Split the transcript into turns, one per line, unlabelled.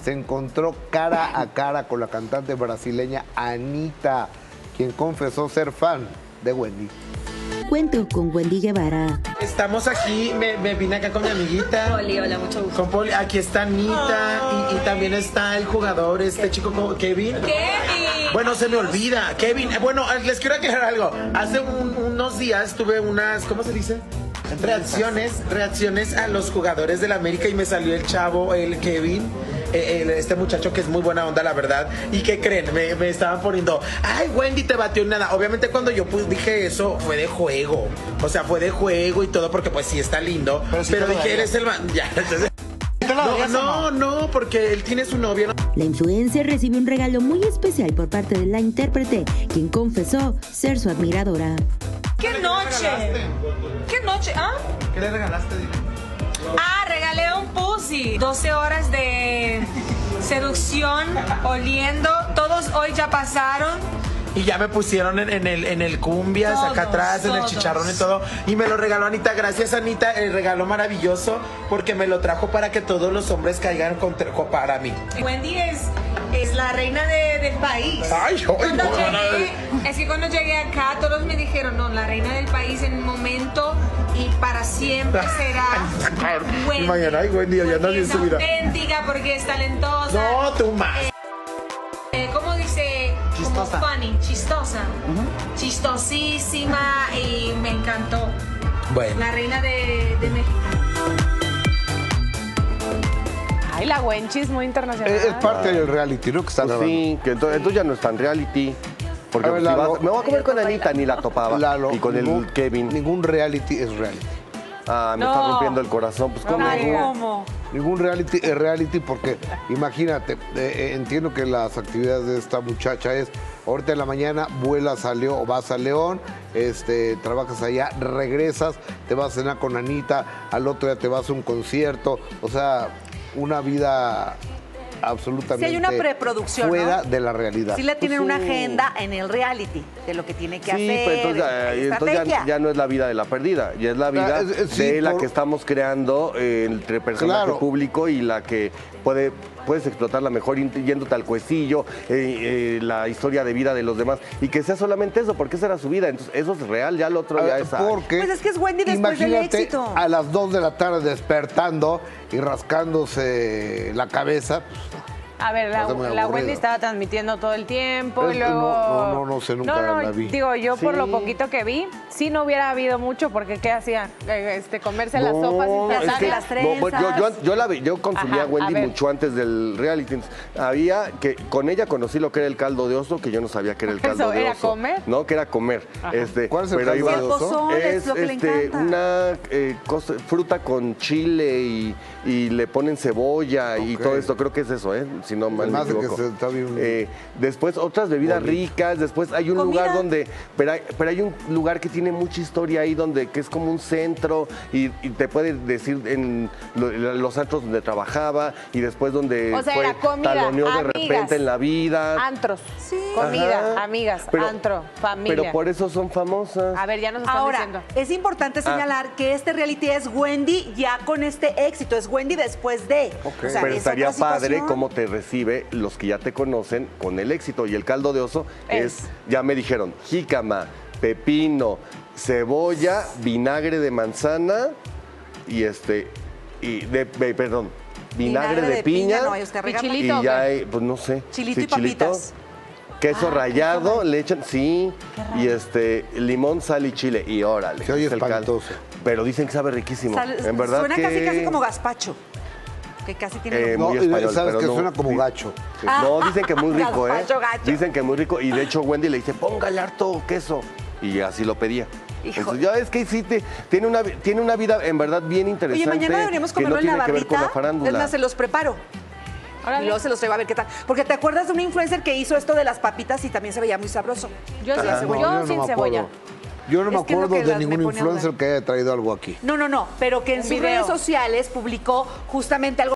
se encontró cara a cara con la cantante brasileña Anitta, quien confesó ser fan de Wendy.
Cuento con Wendy Guevara.
Estamos aquí, me vine acá con mi amiguita.
Poli, hola, mucho gusto.
Con Poli, aquí está Anita y también está el jugador, chico Kevin.
Kevin.
Bueno, se me olvida, Kevin. Bueno, les quiero aclarar algo. Hace unos días tuve unas, ¿cómo se dice? Reacciones a los jugadores del América y me salió el chavo, el Kevin, este muchacho que es muy buena onda, la verdad. ¿Y qué creen? Me estaban poniendo, ay, Wendy te batió en nada. Obviamente cuando yo dije eso fue de juego. O sea, fue de juego y todo porque pues sí está lindo. Pero dije, eres el man. Ya, entonces... No, porque él tiene su novia.
La influencer recibió un regalo muy especial por parte de la intérprete, quien confesó ser su admiradora.
¿Qué noche? ¿Qué noche? ¿Ah?
¿Qué le regalaste?
Regalé un pussy. 12 horas de seducción, oliendo. Todos hoy ya pasaron.
Y ya me pusieron en el cumbias,
Todos,
acá atrás, en el chicharrón y todo. Y me lo regaló Anita. Gracias, Anita. El regalo maravilloso porque me lo trajo para que todos los hombres caigan para mí.
Wendy es la reina del país. Es que cuando llegué acá, todos me dijeron, no, la reina del país en un momento y para siempre será Wendy.
Mañana hay Wendy, ya nadie en su vida.
Es auténtica, porque es talentosa.
No, tú más.
¿Cómo dice?
Chistosa.
Como funny, chistosa. Chistosísima y me encantó.
Bueno.
La reina de México.
Ay, la Wenchi es muy internacional.
Es parte del reality, ¿no? Que está grabando.
Sí, que entonces ya no es tan reality. Porque
A ver,
si
Lalo,
me voy a comer con Anita, ni la topaba.
Lalo,
y con el Kevin.
Ningún reality es reality.
Me está rompiendo el corazón. Pues, ¿cómo?
Ay, ¿cómo?
Ningún reality es reality porque, imagínate, entiendo que las actividades de esta muchacha es, ahorita en la mañana vuelas a León, o vas a León, trabajas allá, regresas, te vas a cenar con Anita, al otro día te vas a un concierto, o sea, una vida absolutamente
Sí hay una preproducción,
fuera
¿no?
de la realidad.
Sí le tienen una agenda en el reality de lo que tiene que
Sí,
hacer.
pero entonces ya no es la vida de la perdida, ya es la vida de la que estamos creando entre personaje público y la que puedes explotarla mejor yéndote al cuecillo, la historia de vida de los demás, y que sea solamente eso, porque esa era su vida. Entonces, eso es real, ya lo otro ya es...
Porque
pues es que es Wendy después del
imagínate
éxito.
a las 2 de la tarde despertando y rascándose la cabeza.
A ver, la Wendy estaba transmitiendo todo el tiempo y luego...
No sé, nunca la vi.
Digo, yo por lo poquito que vi, sí no hubiera habido mucho, porque ¿qué hacían? Comerse las sopas y
las trenzas.
Yo consumía a Wendy mucho antes del reality. Con ella conocí lo que era el caldo de oso, que yo no sabía que era el caldo de oso.
¿Era comer?
No, que era comer.
¿Cuál es el caldo de oso?
Es lo que le encanta.
Una fruta con chile y le ponen cebolla y todo esto. Creo que es eso, si no mal me equivoco. Después otras bebidas ricas, después hay un lugar donde, pero hay un lugar que tiene mucha historia ahí que es como un centro y te puede decir en los antros donde trabajaba y después donde
era comida,
taloneó de repente en la vida.
Antros, comida, amigas, antro, familia.
Pero por eso son famosas.
A ver, ya nos están diciendo.
Es importante señalar que este reality es Wendy ya con este éxito, es Wendy después de.
Okay.
O sea,
pero estaría padre
situación.
cómo te recibe los que ya te conocen con el éxito. Y el caldo de oso ya me dijeron, jícama, pepino, cebolla, vinagre de manzana y vinagre de piña.
No,
y chilito.
Y ya hay, pues no sé.
Chilito y papitas.
Queso rallado, le echan, y limón, sal y chile. Y órale.
Se oye
es el caldo.
espantoso.
Pero dicen que sabe riquísimo. En verdad
suena casi como gazpacho. Que casi tiene
No,
muy español,
sabes
pero
que
no.
suena como gacho.
No, dicen que muy rico,
Gazpacho, gacho.
Dicen que muy rico. Y de hecho Wendy le dice, póngale harto queso. Y así lo pedía. Entonces, ya es que sí, tiene una vida en verdad bien interesante.
Oye, mañana deberíamos comerlo
que no
en la
tiene que ver con la
barrita.
farándula.
Es más, se los preparo. Y luego se los traigo a ver qué tal. Porque te acuerdas de una influencer que hizo esto de las papitas y también se veía muy sabroso.
Yo sin cebolla.
Yo no me
Es que es lo
acuerdo
que
de ningún
me pone
influencer
onda.
que haya traído algo aquí.
No, pero que en sus redes sociales publicó justamente algo